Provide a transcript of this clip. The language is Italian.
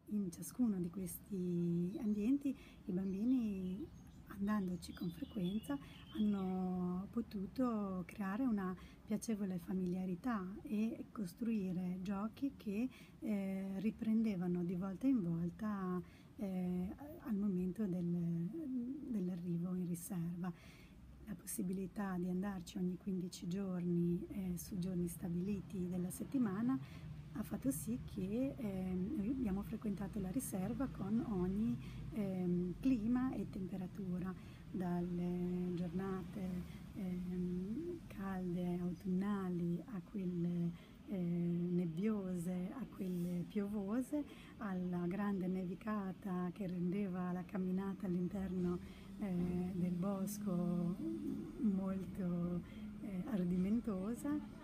in ciascuno di questi ambienti i bambini, andandoci con frequenza, hanno potuto creare una piacevole familiarità e costruire giochi che riprendevano di volta in volta al momento dell'arrivo in riserva. La possibilità di andarci ogni 15 giorni su giorni stabiliti della settimana ha fatto sì che noi abbiamo frequentato la riserva con ogni clima e temperatura, dalle giornate calde, autunnali, a quelle nebbiose, a quelle piovose, alla grande nevicata che rendeva la camminata all'interno del bosco molto ardimentosa,